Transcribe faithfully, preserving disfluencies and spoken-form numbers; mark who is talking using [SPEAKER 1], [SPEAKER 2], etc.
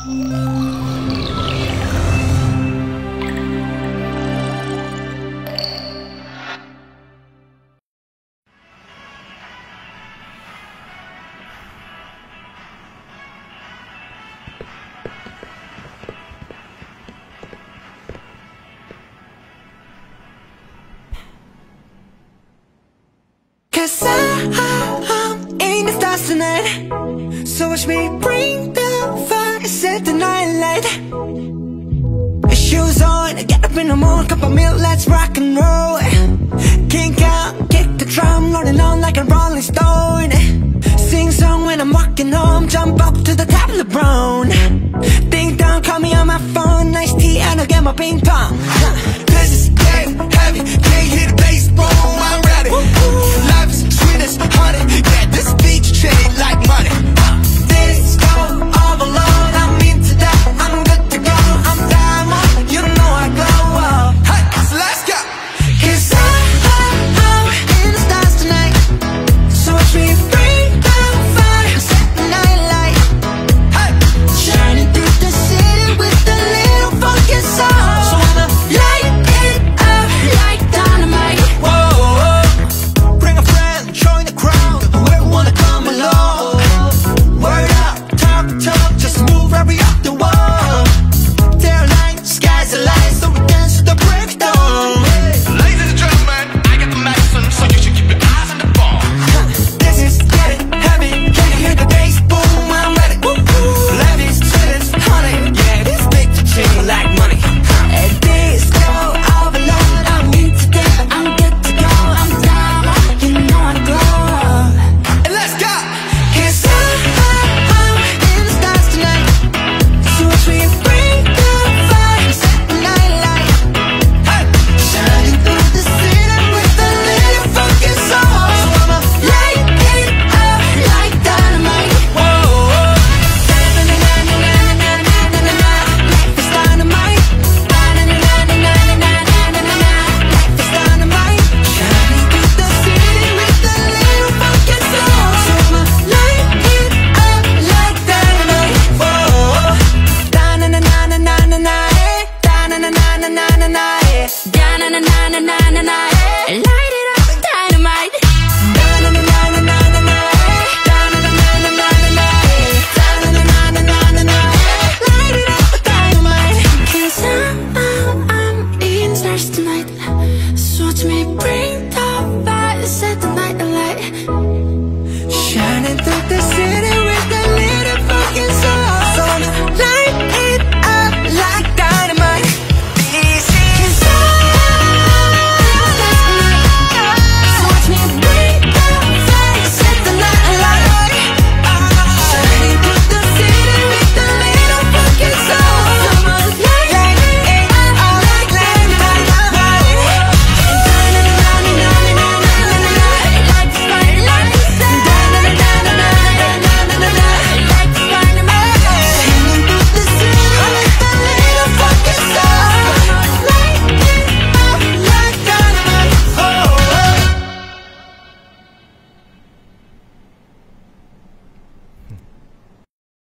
[SPEAKER 1] Cause I'm in the stars tonight, so watch me bring the fire, set the night light. Shoes on, get up in the morning, cup of milk, let's rock and roll. Kink out, kick the drum, rolling on like a rolling stone. Sing song when I'm walking home, jump up to the top of the brown. Ding dong, call me on my phone, nice tea and I'll get my ping pong.